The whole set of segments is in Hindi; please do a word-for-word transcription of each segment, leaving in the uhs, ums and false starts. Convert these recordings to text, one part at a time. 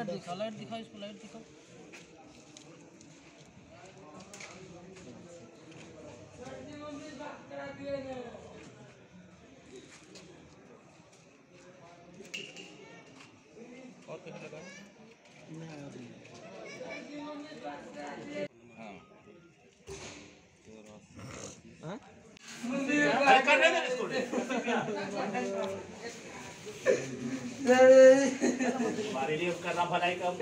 लाइट दिखा लाइट दिखा इसको लाइट दिखाओ। और कुछ लगा हाँ हाँ कर रहे हैं इसको हमारे लिए करना भलाई का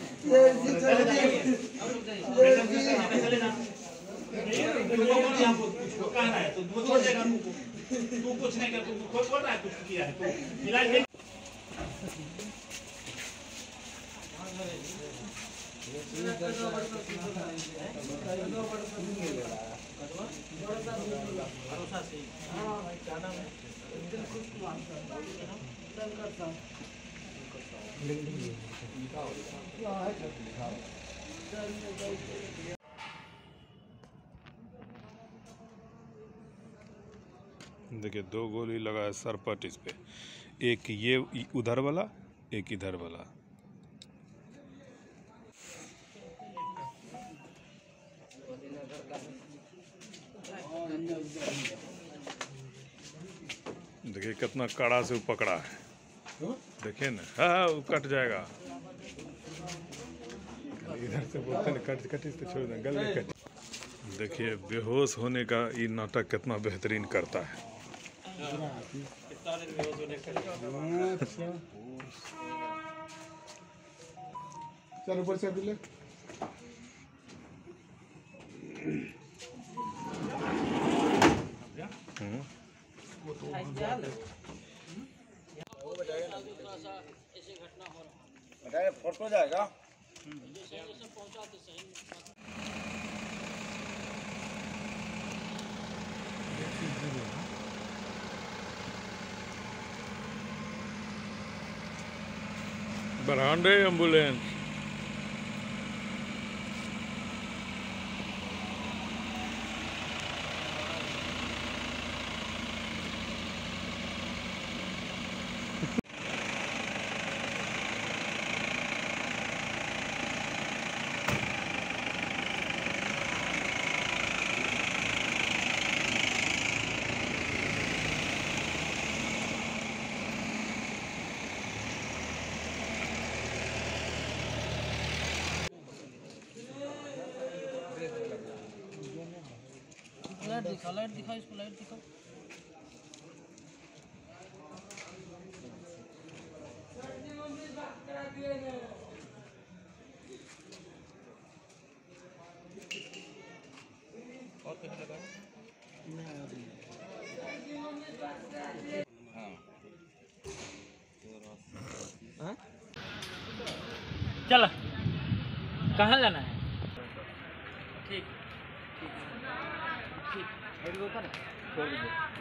चले ना तुमको कहना है तो छोड़ देगा तू कुछ नहीं कर तू खुद बोल रहा है कुछ किया है तू इलाज भरोसा से क्या नाम है देखिए दो गोली लगा है सरपट इस पे, एक ये उधर वाला एक इधर वाला। देखिए कितना कड़ा से वो पकड़ा है, देखिए ना। हाँ वो कट जाएगा, इधर से बोलते ना कट कट तो छोड़ दें गले कट। देखिए बेहोश होने का ये नाटक कितना बेहतरीन करता है। चल ऊपर से ले फोटो जाएगा। बरहांडे एम्बुलेंस लाइट दिखा लाइट दिखा इसको लाइट दिखाओ। और कुछ लगा हाँ चल कहाँ जाना है? ठीक ठीक ठीक छोड़ दीजिए।